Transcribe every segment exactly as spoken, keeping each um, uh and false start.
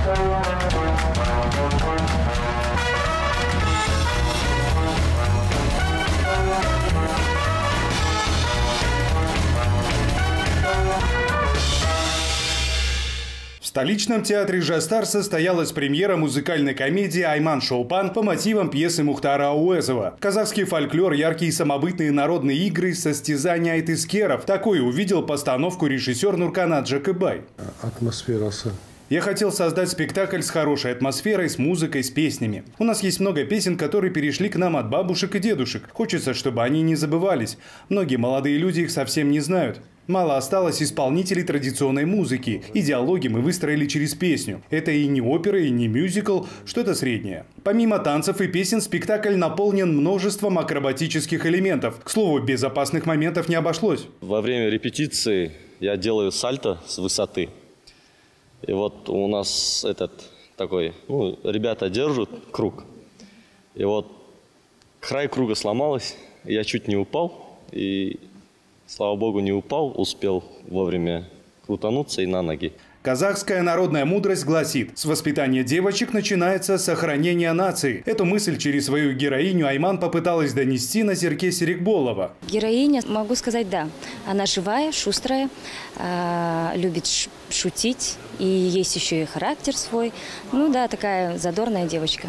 В столичном театре «Жастар» состоялась премьера музыкальной комедии «Айман Шолпан» по мотивам пьесы Мухтара Ауэзова. Казахский фольклор, яркие самобытные народные игры, состязания айтыскеров. Такое увидел постановку режиссер Нурканат Джакыбай. Атмосферасы. Я хотел создать спектакль с хорошей атмосферой, с музыкой, с песнями. У нас есть много песен, которые перешли к нам от бабушек и дедушек. Хочется, чтобы они не забывались. Многие молодые люди их совсем не знают. Мало осталось исполнителей традиционной музыки. И диалоги мы выстроили через песню. Это и не опера, и не мюзикл, что-то среднее. Помимо танцев и песен, спектакль наполнен множеством акробатических элементов. К слову, без опасных моментов не обошлось. Во время репетиции я делаю сальто с высоты. И вот у нас этот такой, ну, ребята держат круг. И вот край круга сломалась, я чуть не упал. И, слава богу, не упал, успел вовремя крутануться и на ноги. Казахская народная мудрость гласит: с воспитания девочек начинается сохранение нации. Эту мысль через свою героиню Айман попыталась донести Назерке Серикболова. Героиня, могу сказать, да. Она живая, шустрая, э, любит шутить. И есть еще и характер свой. Ну да, такая задорная девочка.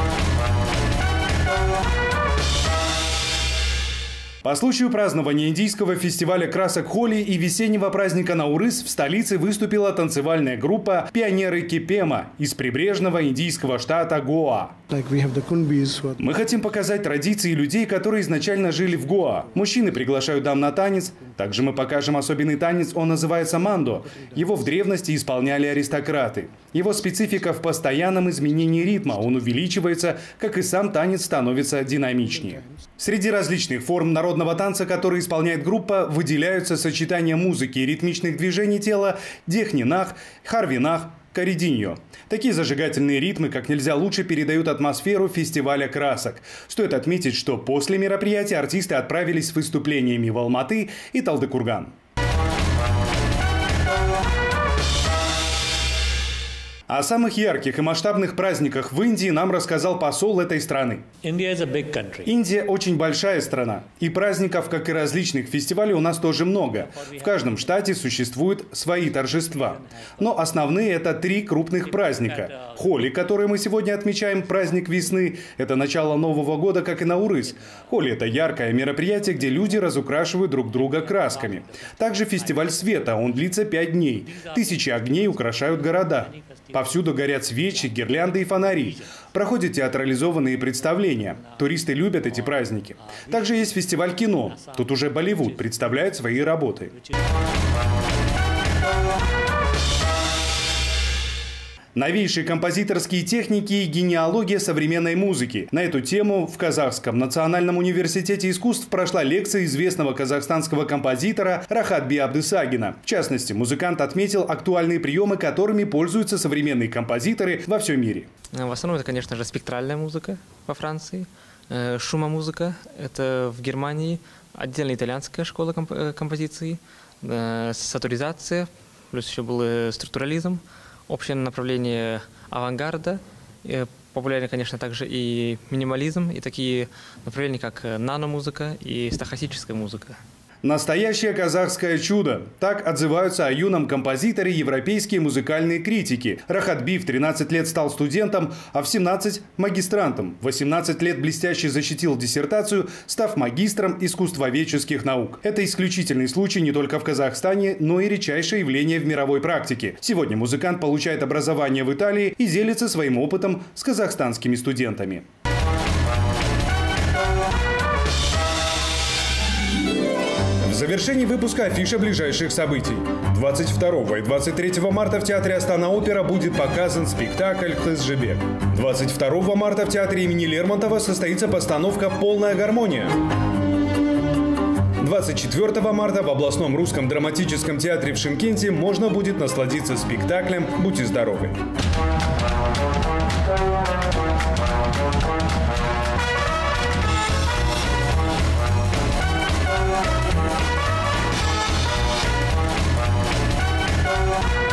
По случаю празднования индийского фестиваля красок Холи и весеннего праздника Наурыз в столице выступила танцевальная группа «Пионеры Кипема» из прибрежного индийского штата Гоа. Мы хотим показать традиции людей, которые изначально жили в Гоа. Мужчины приглашают дам на танец. Также мы покажем особенный танец, он называется мандо. Его в древности исполняли аристократы. Его специфика в постоянном изменении ритма. Он увеличивается, как и сам танец становится динамичнее. Среди различных форм народного танца, которые исполняет группа, выделяются сочетания музыки и ритмичных движений тела дехнинах, харвинах, коридиньо. Такие зажигательные ритмы как нельзя лучше передают атмосферу фестиваля красок. Стоит отметить, что после мероприятия артисты отправились с выступлениями в Алматы и Талдыкурган. О самых ярких и масштабных праздниках в Индии нам рассказал посол этой страны. Индия очень большая страна. И праздников, как и различных фестивалей, у нас тоже много. В каждом штате существуют свои торжества. Но основные – это три крупных праздника. Холи, который мы сегодня отмечаем, праздник весны. Это начало Нового года, как и Наурыз. Холи – это яркое мероприятие, где люди разукрашивают друг друга красками. Также фестиваль света. Он длится пять дней. Тысячи огней украшают города. Повсюду горят свечи, гирлянды и фонари. Проходят театрализованные представления. Туристы любят эти праздники. Также есть фестиваль кино. Тут уже Болливуд представляет свои работы. Новейшие композиторские техники и генеалогия современной музыки. На эту тему в Казахском национальном университете искусств прошла лекция известного казахстанского композитора Рахатби Абдысагина. В частности, музыкант отметил актуальные приемы, которыми пользуются современные композиторы во всем мире. В основном это, конечно же, спектральная музыка во Франции, шумомузыка – это в Германии, отдельная итальянская школа композиции, сатуризация, плюс еще был структурализм. Общее направление авангарда, популярны, конечно, также и минимализм, и такие направления, как наномузыка и стохастическая музыка. Настоящее казахское чудо. Так отзываются о юном композиторе европейские музыкальные критики. Рахатби в тринадцать лет стал студентом, а в семнадцать – магистрантом. В восемнадцать лет блестяще защитил диссертацию, став магистром искусствоведческих наук. Это исключительный случай не только в Казахстане, но и редчайшее явление в мировой практике. Сегодня музыкант получает образование в Италии и делится своим опытом с казахстанскими студентами. В завершении выпуска афиша ближайших событий. двадцать второго и двадцать третьего марта в театре Астана-Опера будет показан спектакль «Кызжебек». двадцать второго марта в театре имени Лермонтова состоится постановка «Полная гармония». двадцать четвёртого марта в областном русском драматическом театре в Шымкенте можно будет насладиться спектаклем «Будьте здоровы». We'll be right back.